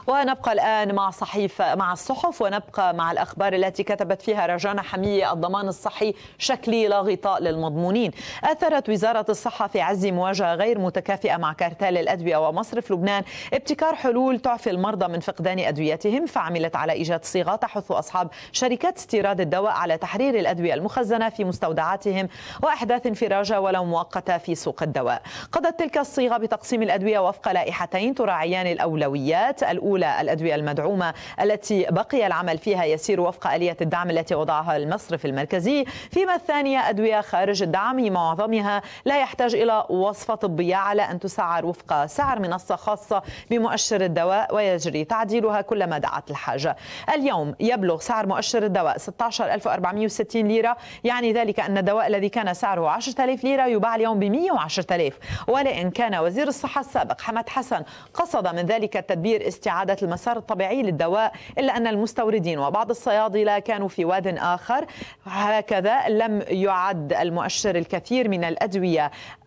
ونبقى الآن مع الصحف، ونبقى مع الأخبار التي كتبت فيها رجانا حمية: الضمان الصحي شكلي لا غطاء للمضمونين. أثرت وزارة الصحة في عز مواجهة غير متكافئة مع كارتال الأدوية ومصرف لبنان ابتكار حلول تعفي المرضى من فقدان أدويتهم، فعملت على إيجاد صيغة تحث أصحاب شركات استيراد الدواء على تحرير الأدوية المخزنة في مستودعاتهم وإحداث انفراجة ولو مؤقتة في سوق الدواء. قضت تلك الصيغة بتقسيم الأدوية وفق لائحتين تراعيان الأولويات: الأولى الأدوية المدعومة التي بقي العمل فيها يسير وفق آلية الدعم التي وضعها المصرف المركزي، فيما الثانية أدوية خارج الدعم معظمها لا يحتاج إلى وصفة طبية على أن تسعر وفق سعر منصة خاصة بمؤشر الدواء ويجري تعديلها كلما دعت الحاجة. اليوم يبلغ سعر مؤشر الدواء 16,460 ليرة، يعني ذلك أن الدواء الذي كان سعره 10,000 ليرة يباع اليوم ب 110,000. ولئن كان وزير الصحة السابق حمد حسن قصد من ذلك التدبير استعادة المسار الطبيعي للدواء، إلا أن المستوردين وبعض الصيادلة كانوا في واد آخر. هكذا لم يعد المؤشر الكثير من الأدوية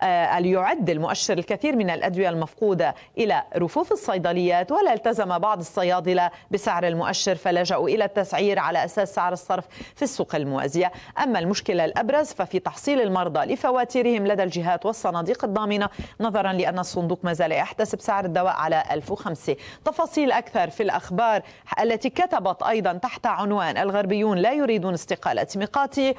المفقودة إلى رفوف الصيدليات، ولا التزم بعض الصيادلة بسعر المؤشر فلجأوا إلى التسعير على أساس سعر الصرف في السوق الموازية. أما المشكلة الأبرز ففي تحصيل المرضى لفواتيرهم لدى الجهات والصناديق الضامنة، نظرا لأن الصندوق ما زال يحتسب سعر الدواء على 1005. تفاصيل أكثر في الأخبار التي كتبت أيضا تحت عنوان: الغربيون لا يريدون استقالة ميقاتي.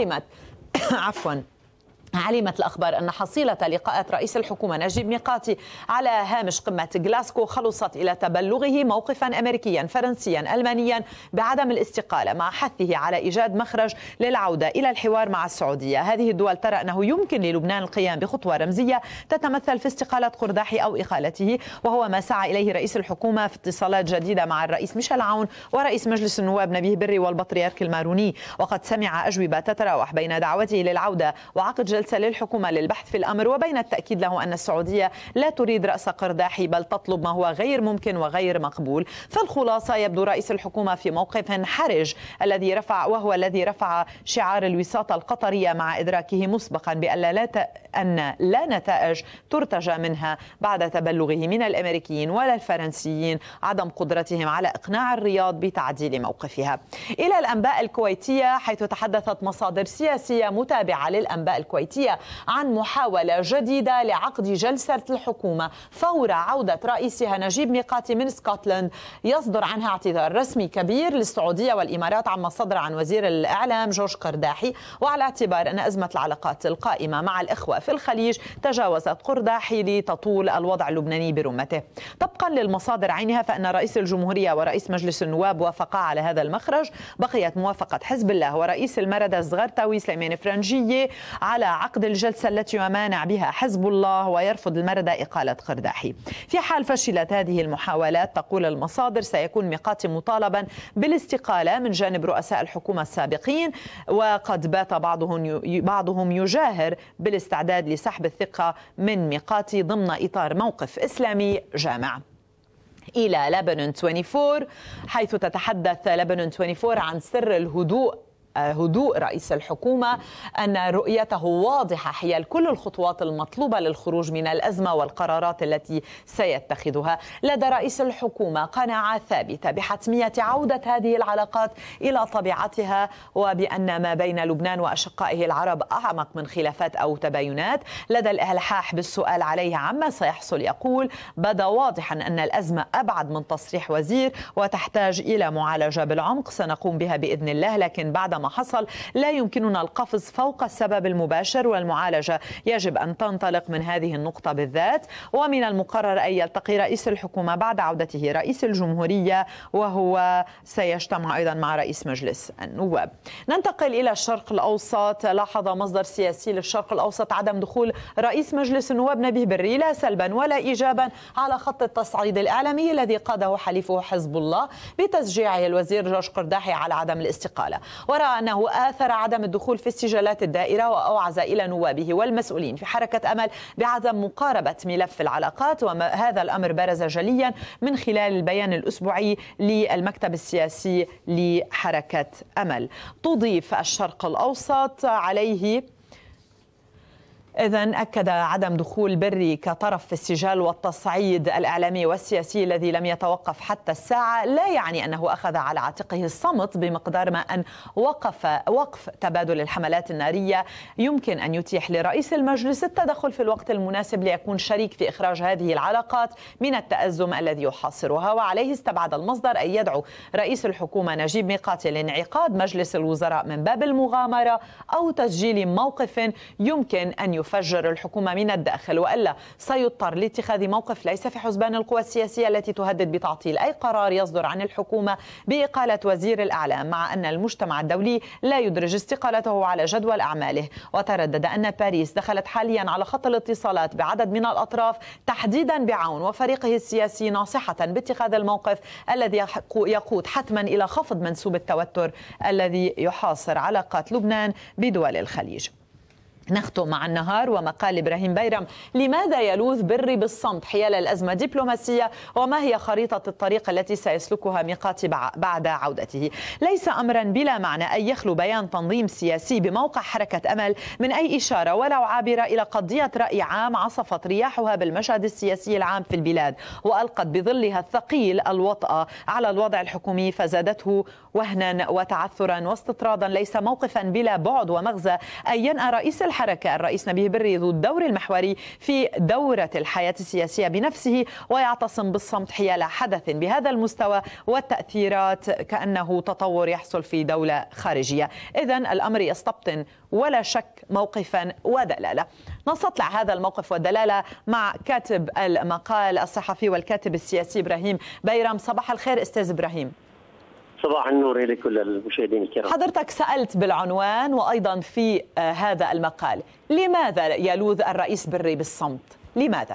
علمت الأخبار أن حصيلة لقاءات رئيس الحكومة نجيب ميقاتي على هامش قمة غلاسكو خلصت إلى تبلغه موقفا أمريكيا فرنسيا ألمانيا بعدم الاستقالة، مع حثه على إيجاد مخرج للعودة إلى الحوار مع السعودية. هذه الدول ترى أنه يمكن للبنان القيام بخطوة رمزية تتمثل في استقالة قرداحي أو إقالته، وهو ما سعى إليه رئيس الحكومة في اتصالات جديدة مع الرئيس ميشيل عون ورئيس مجلس النواب نبيه بري والبطريرك الماروني. وقد سمع أجوبة تتراوح بين دعوته للعودة وعقد جلسة للحكومة للبحث في الأمر، وبين التأكيد له أن السعودية لا تريد رأس قرداحي بل تطلب ما هو غير ممكن وغير مقبول. فالخلاصة: يبدو رئيس الحكومة في موقف حرج الذي رفع شعار الوساطة القطرية، مع إدراكه مسبقا أن لا نتائج ترتجى منها بعد تبلغه من الأمريكيين ولا الفرنسيين عدم قدرتهم على إقناع الرياض بتعديل موقفها. إلى الأنباء الكويتية، حيث تحدثت مصادر سياسية متابعة للأنباء الكويتية عن محاولة جديدة لعقد جلسة الحكومة فور عودة رئيسها نجيب ميقاتي من اسكتلند، يصدر عنها اعتذار رسمي كبير للسعودية والإمارات عما صدر عن وزير الإعلام جورج قرداحي، وعلى اعتبار أن أزمة العلاقات القائمة مع الإخوة في الخليج تجاوزت قرداحي لتطول الوضع اللبناني برمته. طبقا للمصادر عينها فإن رئيس الجمهورية ورئيس مجلس النواب وافقا على هذا المخرج. بقيت موافقة حزب الله ورئيس المردة الزغرتاوي سليمان فرنجية على عقد الجلسة التي يمانع بها حزب الله ويرفض المردة إقالة قرداحي. في حال فشلت هذه المحاولات، تقول المصادر، سيكون ميقاتي مطالبا بالاستقالة من جانب رؤساء الحكومة السابقين، وقد بات بعضهم يجاهر بالاستعداد لسحب الثقة من ميقاتي ضمن إطار موقف إسلامي جامع. إلى لبنان 24، حيث تتحدث لبنان 24 عن سر هدوء رئيس الحكومة، أن رؤيته واضحة حيال كل الخطوات المطلوبة للخروج من الأزمة والقرارات التي سيتخذها. لدى رئيس الحكومة قناعة ثابتة بحتمية عودة هذه العلاقات إلى طبيعتها، وبأن ما بين لبنان وأشقائه العرب أعمق من خلافات أو تباينات. لدى الإلحاح بالسؤال عليه عما سيحصل يقول: بدا واضحا أن الأزمة أبعد من تصريح وزير وتحتاج إلى معالجة بالعمق سنقوم بها بإذن الله، لكن بعد ما حصل لا يمكننا القفز فوق السبب المباشر، والمعالجة يجب أن تنطلق من هذه النقطة بالذات. ومن المقرر أن يلتقي رئيس الحكومة بعد عودته رئيس الجمهورية، وهو سيجتمع أيضا مع رئيس مجلس النواب. ننتقل إلى الشرق الأوسط. لاحظ مصدر سياسي للشرق الأوسط عدم دخول رئيس مجلس النواب نبيه بري لا سلبا ولا إيجابا على خط التصعيد الإعلامي الذي قاده حليفه حزب الله بتشجيعه الوزير جورج قرداحي على عدم الاستقالة. ورأى أنه آثر عدم الدخول في استجالات الدائرة، وأوعز إلى نوابه والمسؤولين في حركة أمل بعدم مقاربة ملف العلاقات، وهذا الأمر برز جليا من خلال البيان الأسبوعي للمكتب السياسي لحركة أمل. تضيف الشرق الأوسط عليه إذن أكد عدم دخول بري كطرف في السجال والتصعيد الإعلامي والسياسي الذي لم يتوقف حتى الساعة لا يعني أنه أخذ على عاتقه الصمت، بمقدار ما أن وقف تبادل الحملات النارية يمكن أن يتيح لرئيس المجلس التدخل في الوقت المناسب ليكون شريك في إخراج هذه العلاقات من التأزم الذي يحاصرها. وعليه استبعد المصدر أن يدعو رئيس الحكومة نجيب ميقاتي لانعقاد مجلس الوزراء من باب المغامرة أو تسجيل موقف يمكن أن يفجر الحكومة من الداخل، وإلا سيضطر لاتخاذ موقف ليس في حسبان القوى السياسية التي تهدد بتعطيل أي قرار يصدر عن الحكومة بإقالة وزير الإعلام، مع أن المجتمع الدولي لا يدرج استقالته على جدول أعماله. وتردد أن باريس دخلت حاليا على خط الاتصالات بعدد من الأطراف تحديدا بعون وفريقه السياسي ناصحة باتخاذ الموقف الذي يقود حتما إلى خفض منسوب التوتر الذي يحاصر علاقات لبنان بدول الخليج. نختم مع النهار ومقال إبراهيم بيرم: لماذا يلوذ بري بالصمت حيال الأزمة الدبلوماسية، وما هي خريطة الطريق التي سيسلكها ميقاتي بعد عودته؟ ليس أمرا بلا معنى أن يخلو بيان تنظيم سياسي بموقع حركة أمل من أي إشارة ولو عابرة إلى قضية رأي عام عصفت رياحها بالمشهد السياسي العام في البلاد وألقت بظلها الثقيل الوطأة على الوضع الحكومي فزادته وهنا وتعثرا واستطرادا. ليس موقفا بلا بعد ومغزى أن ينأى رئيس الحركة الرئيس نبيه بري ذو الدور المحوري في دورة الحياة السياسية بنفسه ويعتصم بالصمت حيال حدث بهذا المستوى والتأثيرات كأنه تطور يحصل في دولة خارجية. إذن الأمر يستبطن ولا شك موقفا ودلالة. نستطلع هذا الموقف والدلالة مع كاتب المقال الصحفي والكاتب السياسي إبراهيم بيرم. صباح الخير أستاذ إبراهيم. صباح النور لكل المشاهدين الكرام. حضرتك سألت بالعنوان وأيضا في هذا المقال: لماذا يلوذ الرئيس بري بالصمت؟ لماذا؟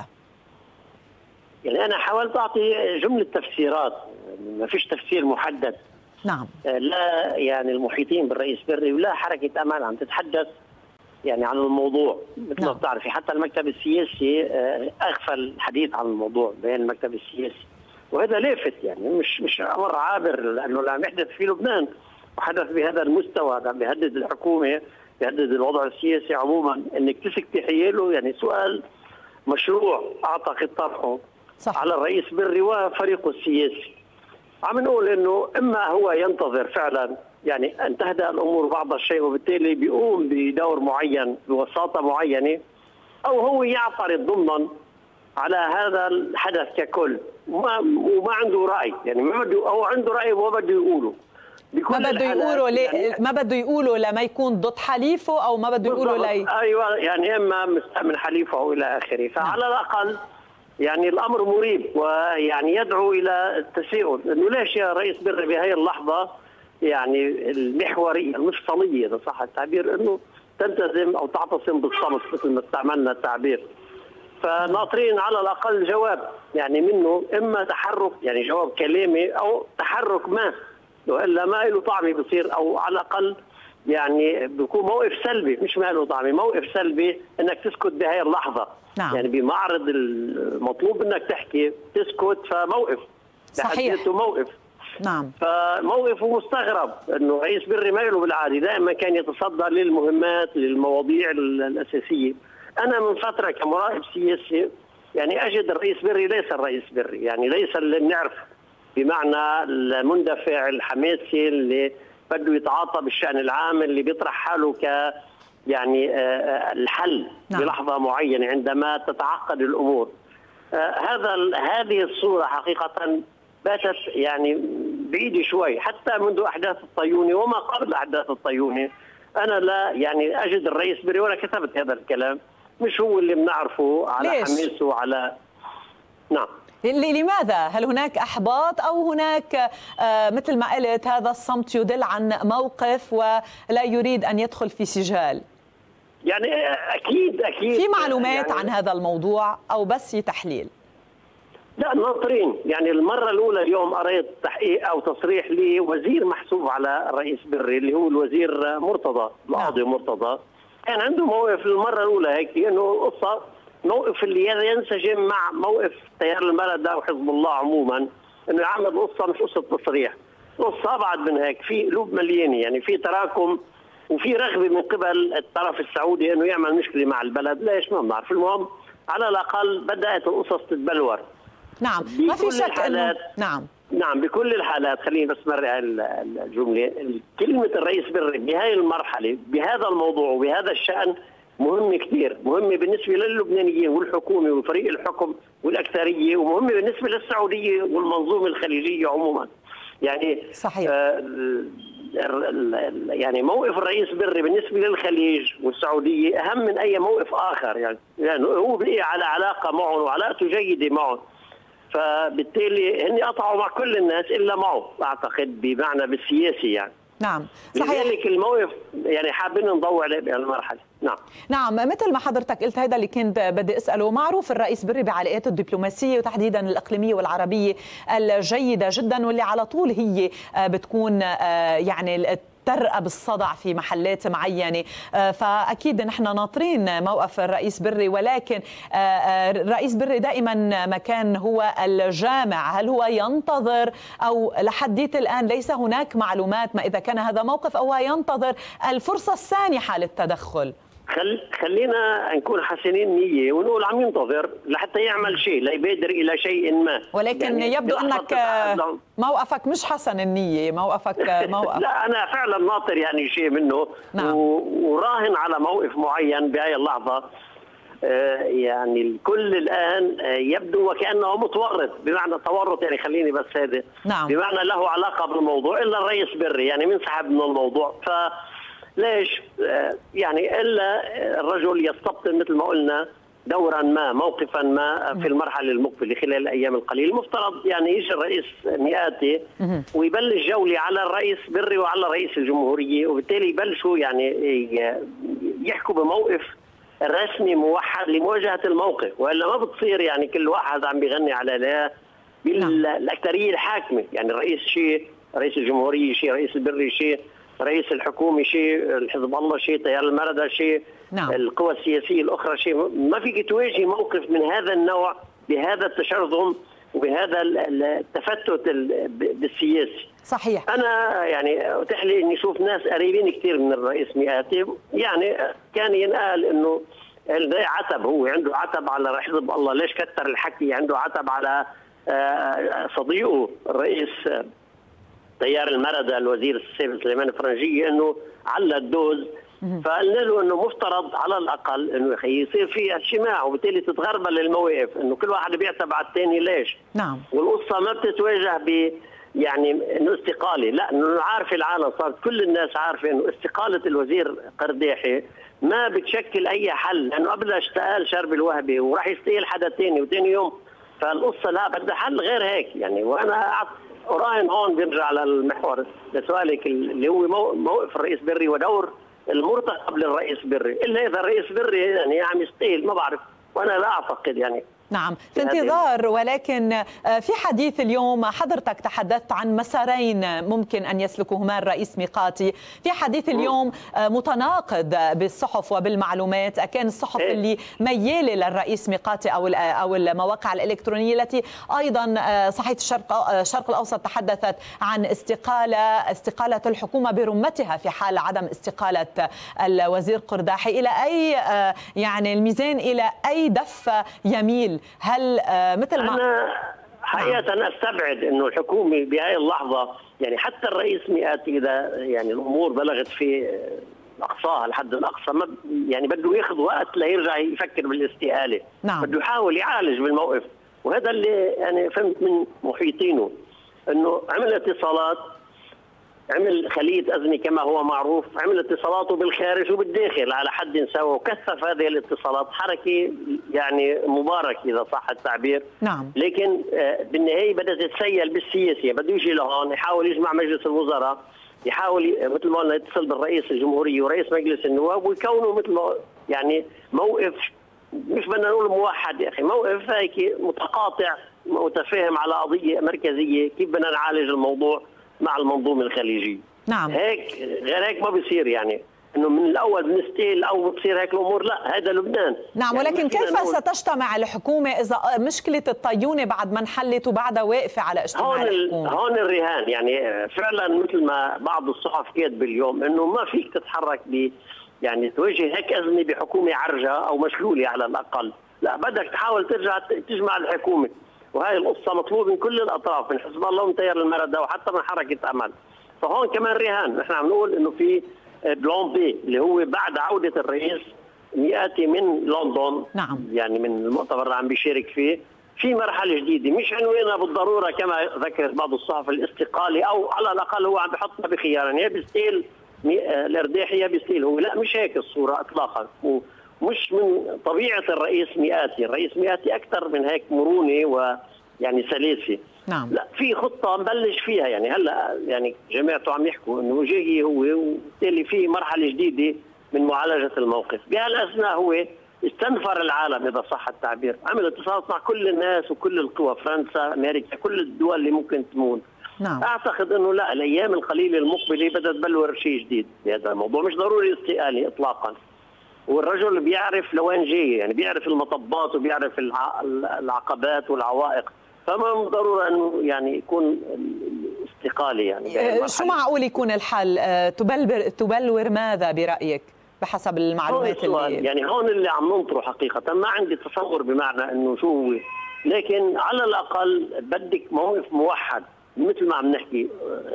يعني أنا حاولت أعطي جملة تفسيرات، ما فيش تفسير محدد. نعم. لا يعني المحيطين بالرئيس بري ولا حركة أمل عم تتحدث يعني عن الموضوع مثل ما بتعرفي. حتى المكتب السياسي أغفل الحديث عن الموضوع بين المكتب السياسي، وهذا لافت يعني مش امر عابر، لانه اللي عم يحدث في لبنان وحدث بهذا المستوى عم بيهدد الحكومه، بيهدد الوضع السياسي عموما. انك تسكتي حياله يعني سؤال مشروع اعتقد طرحه صح على الرئيس بري وفريقه السياسي. عم نقول انه اما هو ينتظر فعلا يعني ان تهدأ الامور بعض الشيء وبالتالي بيقوم بدور معين بوساطه معينه، او هو يعترض ضمنا على هذا الحدث ككل وما عنده رأي، يعني ما بده، أو عنده رأي وما بده يقوله. ما بده يقوله يعني ما بده يقوله لما يكون ضد حليفه، أو ما بده يقوله أيوة يعني إما مستأمن حليفه أو إلى آخره. فعلى الأقل يعني الأمر مريب ويعني يدعو إلى التساؤل إنه ليش يا رئيس بري بهي اللحظة يعني المحورية المفصلية إذا صح التعبير إنه تلتزم أو تعتصم بالصمت مثل ما استعملنا التعبير. فناطرين على الأقل جواب يعني منه، إما تحرك يعني جواب كلامي أو تحرك ما، وإلا ما له طعمه بصير، أو على الأقل يعني بيكون موقف سلبي، مش ما له طعمه، موقف سلبي إنك تسكت بهاي اللحظة. نعم. يعني بمعرض المطلوب إنك تحكي تسكت، فموقف صحيح موقف. نعم. فموقفه مستغرب إنه رئيس بري ما له بالعادي دائما كان يتصدى للمهمات للمواضيع الأساسية. أنا من فترة كمراقب سياسي يعني أجد الرئيس بري ليس الرئيس بري، يعني ليس اللي بنعرفه بمعنى المندفع الحماسي اللي بده يتعاطى بالشأن العام، اللي بيطرح حاله ك يعني الحل بلحظة معينة عندما تتعقد الأمور. هذه الصورة حقيقة باتت يعني بعيدة شوي حتى منذ أحداث الطيوني وما قبل أحداث الطيوني. أنا لا يعني أجد الرئيس بري، وأنا كتبت هذا الكلام، مش هو اللي بنعرفه على حماسه على نعم. لماذا؟ هل هناك إحباط أو هناك مثل ما قلت هذا الصمت يدل عن موقف ولا يريد أن يدخل في سجال؟ يعني أكيد في معلومات يعني عن هذا الموضوع أو بس تحليل؟ لا ناطرين. يعني المرة الأولى اليوم قريت تحقيق أو تصريح لوزير محسوب على الرئيس بري اللي هو الوزير مرتضى، القاضي مرتضى، كان عنده موقف المرة الأولى هيك إنه قصة موقف اللي ينسجم مع موقف تيار المرأة وحزب الله عموما، إنه يعمل قصة مش قصة تصريح، قصة أبعد من هيك، في قلوب مليانة، يعني في تراكم وفي رغبه من قبل الطرف السعودي انه يعمل مشكله مع البلد. ليش؟ ما بنعرف. المهم على الاقل بدات القصص تتبلور. نعم، ما في شك انه نعم بكل الحالات. خليني بس مرة الجمله. كلمه الرئيس بري بهذه المرحله بهذا الموضوع وبهذا الشان مهمه كثير، مهمه بالنسبه للبنانيين والحكومه وفريق الحكم والاكثريه، ومهمه بالنسبه للسعوديه والمنظومه الخليجيه عموما. يعني صحيح. يعني موقف الرئيس بري بالنسبه للخليج والسعوديه اهم من اي موقف اخر، يعني هو بقي على علاقه معهم وعلاقته جيده معهم، فبالتالي هن قطعوا مع كل الناس الا معه اعتقد بمعنى بالسياسي يعني. نعم صحيح. لذلك الموقف يعني حابين نضوي عليه بهالمرحله. نعم مثل ما حضرتك قلت هذا اللي كنت بدي اساله. معروف الرئيس بري بعلاقاته الدبلوماسيه وتحديدا الاقليميه والعربيه الجيده جدا، واللي على طول هي بتكون يعني ترقى بالصدع في محلات معينة. فأكيد نحن ناطرين موقف الرئيس بري، ولكن الرئيس بري دائما ما كان هو الجامع. هل هو ينتظر أو لحديت الآن ليس هناك معلومات ما إذا كان هذا موقف أو ينتظر الفرصة السانحة للتدخل؟ خلينا نكون حسنين نية ونقول عم ينتظر لحتى يعمل شيء، لا يبادر إلى شيء ما. ولكن يعني يبدو أنك موقفك مش حسن النية، موقفك موقف لا أنا فعلا ناطر يعني شيء منه. نعم. وراهن على موقف معين بهاي اللحظة. يعني الكل الآن يبدو وكأنه متورط، بمعنى تورط يعني خليني بس هذا. نعم. بمعنى له علاقة بالموضوع، إلا الرئيس بري يعني منسحب من الموضوع. ليش؟ يعني الا الرجل يستبطن مثل ما قلنا دورا ما، موقفا ما في المرحله المقبله خلال الايام القليله. المفترض يعني يجي الرئيس مئاتي ويبلش جوله على الرئيس بري وعلى رئيس الجمهوريه، وبالتالي يبلشوا يعني يحكوا بموقف رسمي موحد لمواجهه الموقف، والا ما بتصير يعني كل واحد عم بيغني على لا بالاكثريه الحاكمه. يعني الرئيس شيء، رئيس الجمهوريه شيء، رئيس البري شيء، رئيس الحكومة شيء، الحزب الله شيء، تيار المردة شيء. نعم. القوى السياسية الأخرى شيء. ما فيك تواجهي موقف من هذا النوع بهذا التشرذم وبهذا التفتت بالسياسي. صحيح. أنا يعني أتيح لي إني أشوف ناس قريبين كثير من الرئيس مئاتي، يعني كان ينقال إنه عتب، هو عنده عتب على حزب الله. ليش كتر الحكي؟ عنده عتب على صديقه الرئيس تيار المردة الوزير السابق سليمان الفرنجية انه علّى الدوز. فقلنا له انه مفترض على الاقل انه يصير في اجتماع، وبالتالي تتغربل المواقف، انه كل واحد بيعتب على الثاني. ليش؟ نعم. والقصه ما بتتواجه ب يعني انه استقاله، لا، انه عارف العالم، صارت كل الناس عارفه انه استقاله الوزير قرداحي ما بتشكل اي حل، لانه قبلها اشتغل شرب الوهبي وراح يستقيل حدا ثاني وثاني يوم. فالقصه لا بدها حل غير هيك يعني. وانا وراهن هون بيرجع على المحور لسؤالك اللي هو موقف الرئيس بري ودور المرتقب للرئيس بري. الا اذا الرئيس بري يعني عم يستقيل، ما بعرف، وانا لا اعتقد يعني. نعم في انتظار. ولكن في حديث اليوم حضرتك تحدثت عن مسارين ممكن أن يسلكهما الرئيس ميقاتي. في حديث اليوم متناقض بالصحف وبالمعلومات. كان الصحف اللي ميالة للرئيس ميقاتي أو المواقع الإلكترونية التي أيضا صحيفة الشرق الأوسط تحدثت عن استقالة الحكومة برمتها في حال عدم استقالة الوزير قرداحي. إلى أي يعني الميزان إلى أي دفة يميل؟ هل مثل ما أنا حقيقة أنا أستبعد إنه الحكومة بهذه اللحظة، يعني حتى الرئيس مئاتي إذا يعني الأمور بلغت في أقصاها الحد الأقصى، ما يعني بده ياخذ وقت ليرجع يفكر بالاستقالة. نعم. بده يحاول يعالج بالموقف، وهذا اللي يعني فهمت من محيطينه، إنه عمل اتصالات، عمل خلية أذنة كما هو معروف، عمل اتصالاته بالخارج وبالداخل على حد سواء، وكثف هذه الاتصالات. حركة يعني مبارك إذا صح التعبير. نعم. لكن بالنهاية بدأت تتسيل بالسياسة، بده يجي لهون يحاول يجمع مجلس الوزراء، يحاول مثل ما قلنا يتصل بالرئيس الجمهورية ورئيس مجلس النواب، ويكونوا مثل ما يعني موقف مش بدنا نقول موحد يا أخي، موقف هيك متقاطع متفاهم على قضية مركزية، كيف بدنا نعالج الموضوع مع المنظومة الخليجية. نعم. هيك غير هيك ما بيصير يعني. انه من الاول بنستقيل او بتصير هيك الامور، لا هذا لبنان. نعم، يعني ولكن كيف ستجتمع الحكومه اذا مشكله الطيونه بعد ما انحلت وبعدها واقفه على اجتماع الحكومه؟ هون الرهان، يعني فعلا مثل ما بعض الصحف كاتب اليوم انه ما فيك تتحرك يعني تواجه هيك ازمه بحكومه عرجه او مشلوله على الاقل، لا بدك تحاول ترجع تجمع الحكومه، وهي القصه مطلوبه من كل الاطراف، من حزب الله ومن تيار المردة وحتى من حركه امل. فهون كمان رهان، نحن عم نقول انه في بلان بي اللي هو بعد عوده الرئيس مئاتي من لندن، نعم، يعني من المؤتمر اللي عم بيشارك فيه، في مرحله جديده مش عنوانها بالضروره كما ذكرت بعض الصحف الاستقاله، او على الاقل هو عم بحطنا بخيارين، يا بيستقيل الارداحي يا بيستقيل هو، لا مش هيك الصوره اطلاقا، ومش من طبيعه الرئيس مئاتي، الرئيس مئاتي اكثر من هيك مرونه ويعني سلاسه. نعم. لا في خطه نبلش فيها، يعني هلا يعني جماعته عم يحكوا انه جاي هو، وبالتالي في مرحله جديده من معالجه الموقف. بهالاثناء هو استنفر العالم اذا صح التعبير، عمل اتصالات مع كل الناس وكل القوى، فرنسا، امريكا، كل الدول اللي ممكن تمون. نعم. اعتقد انه لا، الايام القليله المقبله بدها تبلور شيء جديد بهذا الموضوع، مش ضروري استقالي اطلاقا. والرجل بيعرف لوين جاي، يعني بيعرف المطبات وبيعرف العقبات والعوائق، فما ضروري انه يعني يكون استقالي. يعني شو معقول يكون الحل؟ تبلور ماذا برايك بحسب المعلومات اللي يعني هون اللي عم ننطره حقيقه، ما عندي تصور بمعنى انه شو هو، لكن على الاقل بدك موقف موحد، مثل ما عم نحكي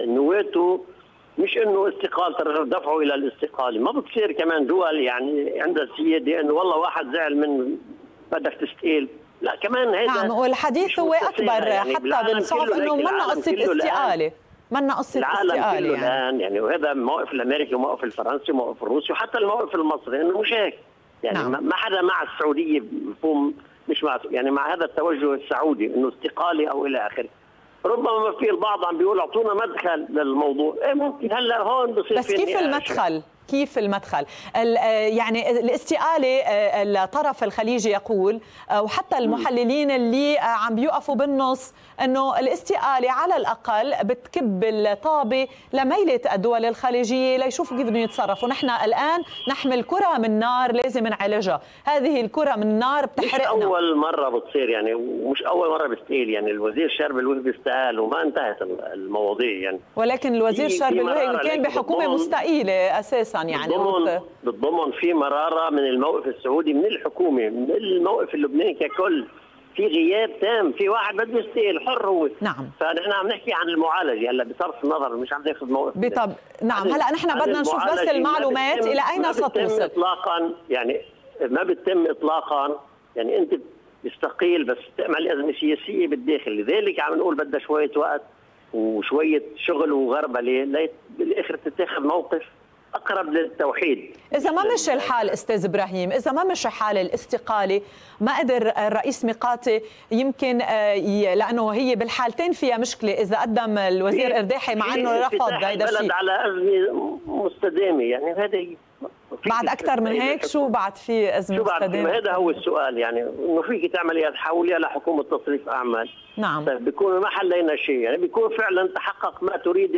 نواته، مش انه استقالة الرجل دفعه الى الاستقاله، ما بتصير كمان دول يعني عندها سياده انه والله واحد زعل من بدك تستقيل، لا كمان هذا. نعم، والحديث هو اكبر يعني حتى بالصحف انه منا قصه استقاله، منا قصه استقاله يعني وهذا الموقف الامريكي وموقف الفرنسي وموقف الروسي وحتى الموقف المصري انه مش هيك، يعني نعم. ما حدا مع السعوديه مفهوم، مش مع يعني مع هذا التوجه السعودي انه استقالي او الى اخره. ربما في البعض عم بيقول اعطونا مدخل للموضوع، ممكن هلا هون بصير بس كيف المدخل؟ كيف المدخل؟ يعني الاستقالة الطرف الخليجي يقول، وحتى المحللين اللي عم بيوقفوا بالنص، انه الاستقالة على الاقل بتكب الطابة لميلة الدول الخليجية ليشوفوا كيف بدهم يتصرفوا. نحن الان نحمل كرة من نار لازم نعالجها، هذه الكرة من نار بتحرقنا. مش اول مرة بتصير يعني، ومش اول مرة بيستقيل، يعني الوزير شرب الوهبي استقال وما انتهت المواضيع يعني. ولكن الوزير شرب الوهبي كان بحكومة مستقيلة اساسا، يعني بالضمن في مرارة من الموقف السعودي، من الحكومة، من الموقف اللبناني ككل، في غياب تام، في واحد بده يستقيل حر هو. نعم. فنحن عم نحكي عن المعالجه هلا بصرف النظر، مش عم ناخذ موقف. نعم، هلا نحن بدنا نشوف بس المعلومات الى اين ستوصل. اطلاقا يعني ما بتتم اطلاقا، يعني انت بتستقيل بس تعمل ازمه سياسيه بالداخل، لذلك عم نقول بدها شويه وقت وشويه شغل وغربله بالاخر تتاخذ موقف اقرب للتوحيد. اذا ما مشي الحال استاذ ابراهيم، اذا ما مشي حال الاستقاله، ما قدر الرئيس ميقاتي يمكن لانه هي بالحالتين فيها مشكله، اذا قدم الوزير ارداحي مع انه رفض هيدا الشيء، البلد على ازمه مستدامه، يعني هذا بعد اكثر من هيك شو بعد في ازمه مستدامه؟ هذا هو السؤال، يعني انه فيك تعملي تحوليها لحكومه تصريف اعمال. نعم. طيب بيكون ما حلينا شيء، يعني بيكون فعلا تحقق ما تريد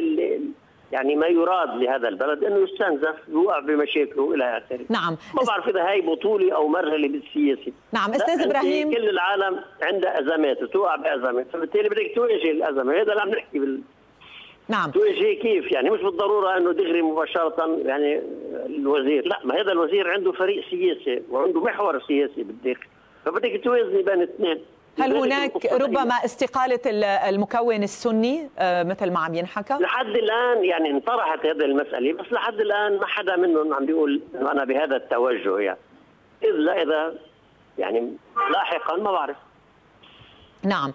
يعني ما يراد لهذا البلد، انه يستنزف يوقع بمشاكله الى اخره. نعم. ما بعرف اذا هي بطوله او مرحله بالسياسه. نعم استاذ ابراهيم، كل العالم عندها ازمات وتوقع بازمات، فبالتالي بدك تواجه الازمه، هذا اللي عم نحكي نعم. تواجه كيف؟ يعني مش بالضروره انه دغري مباشره يعني الوزير، لا، ما هذا الوزير عنده فريق سياسي وعنده محور سياسي بالداخل، فبدك توازني بين اثنين. هل هناك ربما استقالة المكون السني مثل ما عم ينحكى؟ لحد الآن يعني انطرحت هذه المسألة، بس لحد الآن ما حدا منهم عم بيقول إنه أنا بهذا التوجه، يعني إذا يعني لاحقا ما بعرف. نعم.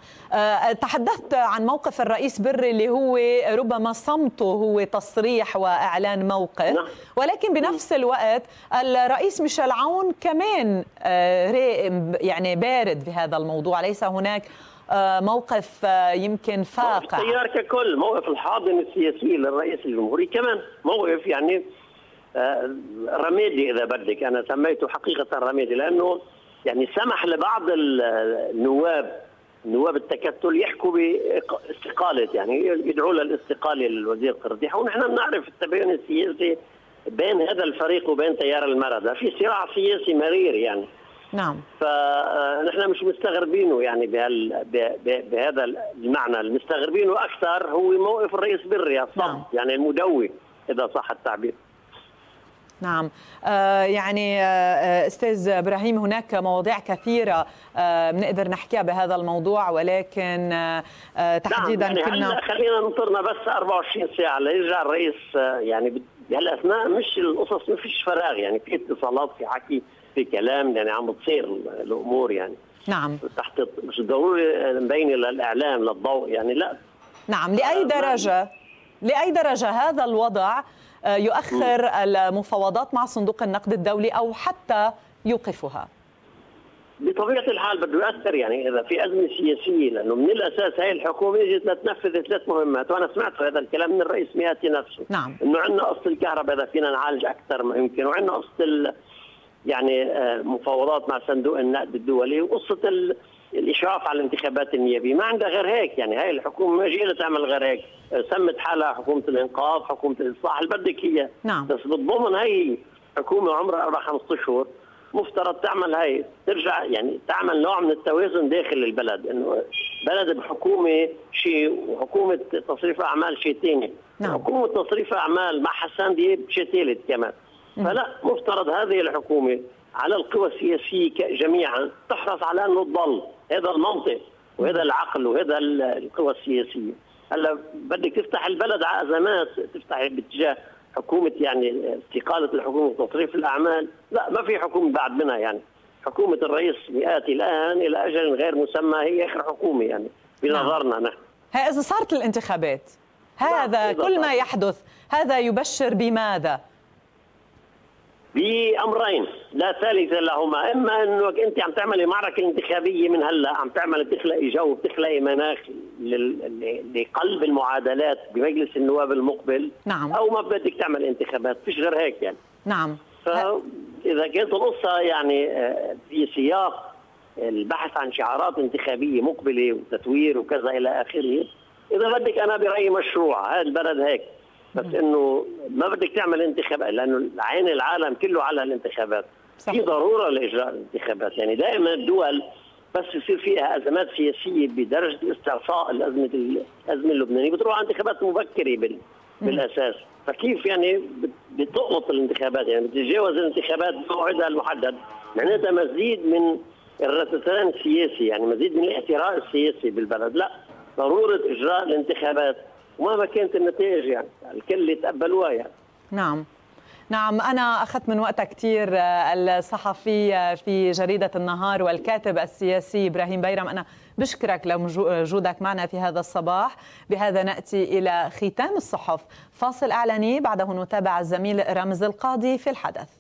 تحدثت عن موقف الرئيس بري اللي هو ربما صمته هو تصريح وإعلان موقف. نعم. ولكن بنفس الوقت الرئيس ميشيل عون كمان يعني بارد في هذا الموضوع، ليس هناك موقف يمكن فاقع. التيار ككل، موقف الحاضنة السياسية للرئيس الجمهوري كمان موقف يعني رمادي، إذا بدك أنا سميته حقيقة رمادي، لأنه يعني سمح لبعض نواب التكتل يحكوا باستقالة، يعني يدعوا للاستقالة للوزير قرديحة، ونحن بنعرف التباين السياسي بين هذا الفريق وبين تيار المردة في صراع سياسي مرير يعني. نعم. فنحن مش مستغربينه يعني بهذا المعنى، المستغربينه أكثر هو موقف الرئيس بري الصمت. نعم. يعني المدوي إذا صح التعبير. نعم. يعني أستاذ إبراهيم، هناك مواضيع كثيرة بنقدر نحكيها بهذا الموضوع، ولكن تحديدا نعم. يعني كنا خلينا ننطرنا بس 24 ساعة ليرجع الرئيس. يعني بهالأثناء مش القصص، ما فيش فراغ يعني، في اتصالات، في حكي، في كلام، يعني عم بتصير الأمور يعني. نعم. تحت مش ضروري مبينة للإعلام للضوء يعني، لا. نعم. لأي درجة هذا الوضع يؤخر المفاوضات مع صندوق النقد الدولي أو حتى يوقفها؟ بطبيعة الحال بده يؤثر يعني إذا في أزمة سياسية، لأنه من الأساس هاي الحكومة اجت لتنفذ 3 مهمات، وأنا سمعت هذا الكلام من الرئيس مياتي نفسه. نعم. إنه عندنا قصة الكهرباء إذا فينا نعالج أكثر ما يمكن، وعندنا قصة يعني مفاوضات مع صندوق النقد الدولي، وقصة الإشراف على الانتخابات النيابية. ما عندها غير هيك يعني، هاي الحكومة ما جاية تعمل غير هيك. سمت حالها حكومة الإنقاذ، حكومة الإصلاح اللي بدك إياه. نعم. بس بالضمن هي حكومة عمرها 4-5 أشهر، مفترض تعمل هاي، ترجع يعني تعمل نوع من التوازن داخل البلد، انه بلد بحكومه شيء وحكومه تصريف اعمال شيء ثاني. نعم. حكومه تصريف اعمال مع حسان دياب شيء ثالث كمان. فلا، مفترض هذه الحكومه على القوى السياسيه جميعا تحرص على انه تضل هذا المنطق وهذا العقل وهذا القوى السياسيه. هلا بدك تفتح البلد على ازمات، تفتح باتجاه حكومة يعني استقالة الحكومة وتصريف الأعمال، لا، ما في حكومة بعد منها يعني. حكومة الرئيس مئات الآن إلى أجل غير مسمى هي آخر حكومة يعني بنظرنا نحن. إذا صارت الانتخابات، هذا كل ما يحدث هذا يبشر بماذا؟ بأمرين لا ثالث لهما، إما أنك أنت عم تعملي معركة انتخابية من هلا، عم تعملي تخلقي جو، تخلقي مناخ لقلب المعادلات بمجلس النواب المقبل. نعم. أو ما بدك تعمل انتخابات، فيش غير هيك يعني. نعم. فإذا كانت القصة يعني في سياق البحث عن شعارات انتخابية مقبلة وتتوير وكذا إلى آخره، إذا بدك أنا برأيي مشروع هذا البلد هيك، بس إنه ما بدك تعمل انتخابات، لأنه عين العالم كله على الانتخابات. في ضرورة لإجراء الانتخابات يعني. دائما الدول بس يصير فيها أزمات سياسية بدرجة استعصاء الأزمة اللبنانية بتروح على انتخابات مبكرة بالأساس. فكيف يعني بتقلط الانتخابات يعني، بتتجاوز الانتخابات بموعدها المحدد، معناتها مزيد من الرتتان السياسي يعني، مزيد من الاحتراق السياسي بالبلد. لا، ضرورة إجراء الانتخابات ومهما كانت النتائج يعني الكل يتقبلوها يعني. نعم. نعم. أنا أخذت من وقتها كثير. الصحفي في جريدة النهار والكاتب السياسي إبراهيم بيرم، أنا بشكرك لوجودك معنا في هذا الصباح. بهذا نأتي إلى ختام الصحف، فاصل إعلاني بعده نتابع الزميل رامز القاضي في الحدث.